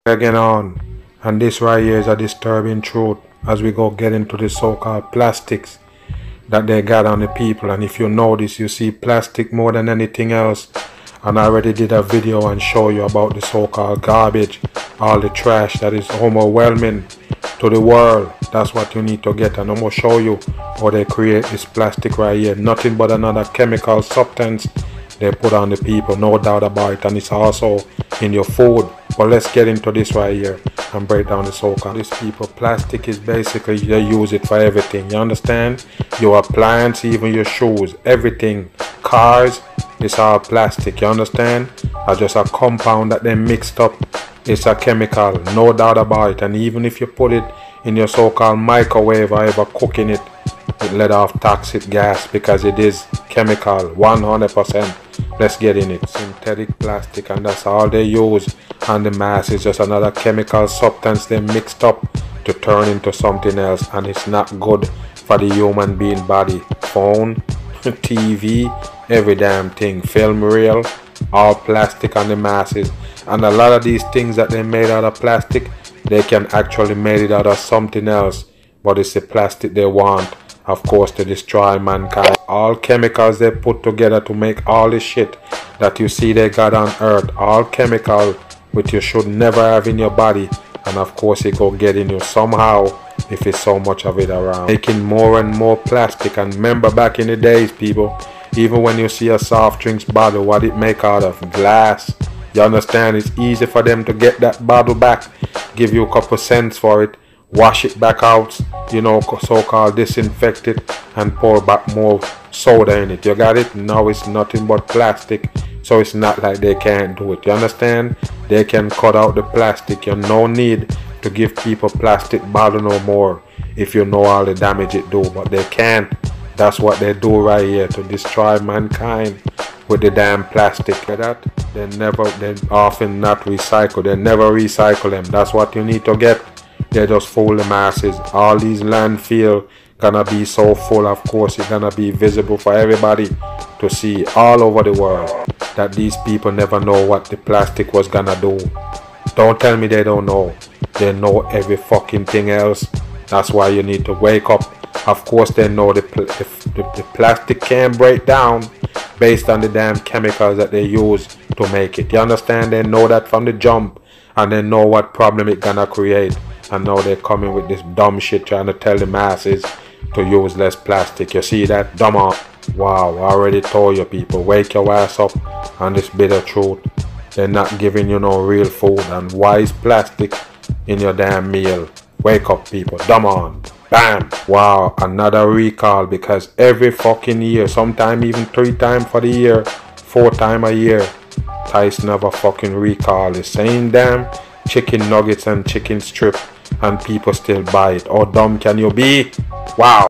Again on, and this right here is a disturbing truth as we go get into the so-called plastics that they got on the people. And if you notice, you see plastic more than anything else. And I already did a video and show you about the so-called garbage, all the trash that is overwhelming to the world. That's what you need to get, and I'm gonna show you how they create this plastic right here. Nothing but another chemical substance they put on the people, no doubt about it, and it's also in your food. But let's get into this right here and break down the so-called this people. Plastic is basically, they use it for everything, you understand? Your appliance, even your shoes, everything, cars, it's all plastic, you understand? It's just a compound that they mixed up. It's a chemical, no doubt about it. And even if you put it in your so-called microwave or ever cooking it, it let off toxic gas because it is chemical 100%. Let's get in it. Synthetic plastic, and that's all they use. And the mass is just another chemical substance they mixed up to turn into something else, and it's not good for the human being body. Phone, TV, every damn thing, film reel, all plastic on the masses. And a lot of these things that they made out of plastic, they can actually made it out of something else, but it's the plastic they want, of course, to destroy mankind. All chemicals they put together to make all this shit that you see they got on earth, all chemical which you should never have in your body, and of course it go get in you somehow if it's so much of it around. Making more and more plastic. And remember back in the days, people, even when you see a soft drinks bottle, what it make out of? Glass. You understand? It's easy for them to get that bottle back, give you a couple cents for it, wash it back out, you know, so-called disinfect it, and pour back more soda in it. You got it? Now it's nothing but plastic, so it's not like they can't do it. You understand? They can cut out the plastic. You no need to give people plastic bottle no more if you know all the damage it do, but they can't. That's what they do right here, to destroy mankind with the damn plastic. That they often not recycle. They never recycle them. That's what you need to get. They just fool the masses. All these landfill gonna be so full, of course it's gonna be visible for everybody to see all over the world, that these people never know what the plastic was gonna do. Don't tell me they don't know. They know every fucking thing else. That's why you need to wake up. Of course they know the plastic can break down based on the damn chemicals that they use to make it. You understand? They know that from the jump, and they know what problem it gonna create. And now they're coming with this dumb shit trying to tell the masses to use less plastic. You see that? Dumb on. Wow, I already told you, people, wake your ass up on this bitter truth. They're not giving you no real food, and why is plastic in your damn meal? Wake up, people. Dumb on. Bam. Wow, another recall, because every fucking year, sometime even 3 times for the year, 4 times a year, Tyson have a fucking recall. The same damn chicken nuggets and chicken strip, and people still buy it. How dumb can you be? Wow.